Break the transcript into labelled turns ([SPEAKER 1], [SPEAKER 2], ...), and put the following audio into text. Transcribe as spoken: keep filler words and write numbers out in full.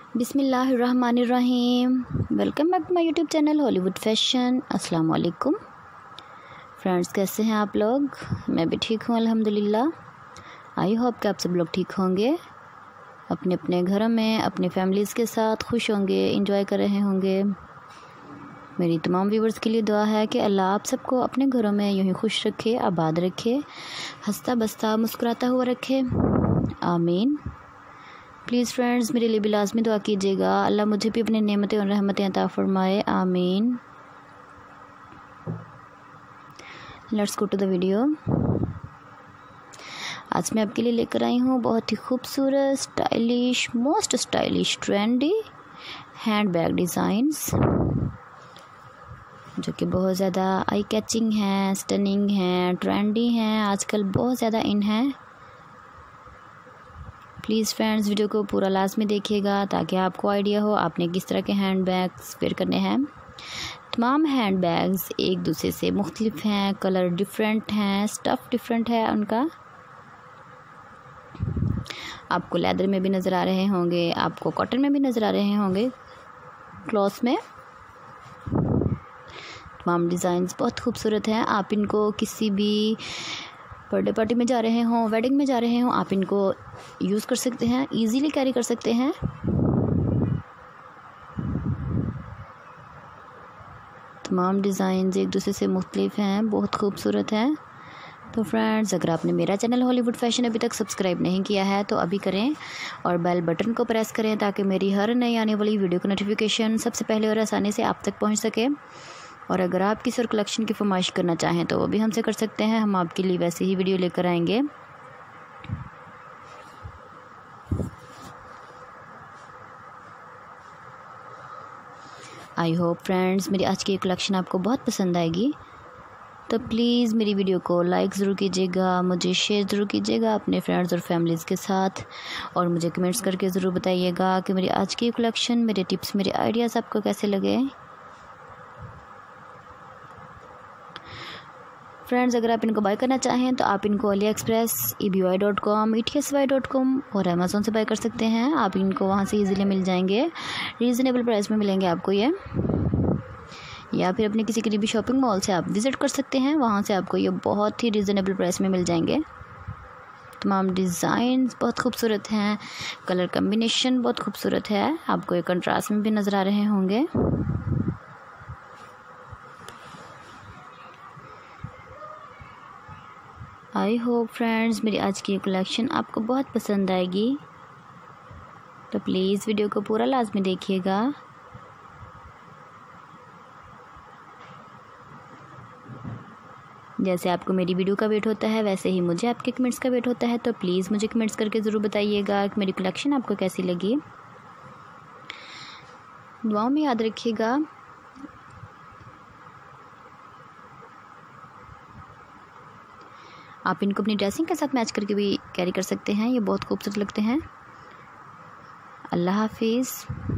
[SPEAKER 1] बिस्मिल्लाहिर्रहमानिर्रहीम। Welcome back to my YouTube channel Hollywood fashion. अस्सलाम वालेकुम फ्रेंड्स, कैसे हैं आप लोग? मैं भी ठीक हूँ अल्हम्दुलिल्लाह। आई होप कि आप सब लोग ठीक होंगे, अपने अपने घरों में अपने फैमिलीज़ के साथ खुश होंगे, इंजॉय कर रहे होंगे। मेरी तमाम व्यूवर्स के लिए दुआ है कि अल्लाह आप सबको अपने घरों में यूँ ही खुश रखे, आबाद रखे, हंसता बसता मुस्कुराता हुआ रखे, आमीन। प्लीज़ फ्रेंड्स, मेरे लिए भी लाजमी दुआ कीजिएगा, अल्लाह मुझे भी अपनी नेमतें और रहमतें अता फरमाए, आमीन। Let's go to the video. आज मैं आपके लिए लेकर आई हूँ बहुत ही खूबसूरत, stylish, most stylish, trendy hand bag designs, जो कि बहुत ज़्यादा आई कैचिंग हैं, स्टनिंग हैं, ट्रेंडी हैं, आजकल बहुत ज़्यादा इन हैं। प्लीज़ फ्रेंड्स, वीडियो को पूरा लाजमी देखिएगा ताकि आपको आइडिया हो आपने किस तरह के हैंड बैग्स वेयर करने हैं। तमाम हैंड बैग्स एक दूसरे से मुख्तलिफ हैं, कलर डिफरेंट हैं, स्टफ़ डिफरेंट है उनका। आपको लेदर में भी नज़र आ रहे होंगे, आपको कॉटन में भी नज़र आ रहे होंगे, क्लॉथ में। तमाम डिज़ाइंस बहुत खूबसूरत हैं। आप इनको किसी भी बर्थडे पार्टी में जा रहे हों, वेडिंग में जा रहे हों, आप इनको यूज़ कर सकते हैं, इजीली कैरी कर सकते हैं। तमाम डिज़ाइंस एक दूसरे से मुख्तलिफ हैं, बहुत खूबसूरत हैं। तो फ्रेंड्स, अगर आपने मेरा चैनल हॉलीवुड फैशन अभी तक सब्सक्राइब नहीं किया है तो अभी करें और बेल बटन को प्रेस करें ताकि मेरी हर नई आने वाली वीडियो का नोटिफिकेशन सबसे पहले और आसानी से आप तक पहुंच सके। और अगर आप किसी और कलेक्शन की फरमाइश करना चाहें तो वो भी हमसे कर सकते हैं, हम आपके लिए वैसे ही वीडियो लेकर आएंगे। आई होप फ्रेंड्स मेरी आज की कलेक्शन आपको बहुत पसंद आएगी, तो प्लीज़ मेरी वीडियो को लाइक ज़रूर कीजिएगा, मुझे शेयर ज़रूर कीजिएगा अपने फ्रेंड्स और फैमिलीज़ के साथ, और मुझे कमेंट्स करके ज़रूर बताइएगा कि मेरी आज की कलेक्शन, मेरे टिप्स, मेरे आइडियाज़ आपको कैसे लगे। फ्रेंड्स, अगर आप इनको बाय करना चाहें तो आप इनको AliExpress, E B Y dot com, E T S Y dot com और अमेज़ोन से बाय कर सकते हैं। आप इनको वहाँ से इजीली मिल जाएंगे, रीज़नेबल प्राइस में मिलेंगे आपको ये। या फिर अपने किसी करीबी शॉपिंग मॉल से आप विज़िट कर सकते हैं, वहाँ से आपको ये बहुत ही रीज़नेबल प्राइस में मिल जाएंगे। तमाम डिज़ाइंस बहुत खूबसूरत हैं, कलर कम्बिनेशन बहुत खूबसूरत है, आपको ये कंट्रास्ट में भी नज़र आ रहे होंगे। आई होप फ्रेंड्स मेरी आज की कलेक्शन आपको बहुत पसंद आएगी, तो प्लीज़ वीडियो को पूरा लाजमी देखिएगा। जैसे आपको मेरी वीडियो का वेट होता है वैसे ही मुझे आपके कमेंट्स का वेट होता है, तो प्लीज़ मुझे कमेंट्स करके ज़रूर बताइएगा कि मेरी कलेक्शन आपको कैसी लगी। दुआओं में याद रखिएगा। आप इनको अपनी ड्रेसिंग के साथ मैच करके भी कैरी कर सकते हैं, ये बहुत खूबसूरत लगते हैं। अल्लाह हाफिज़।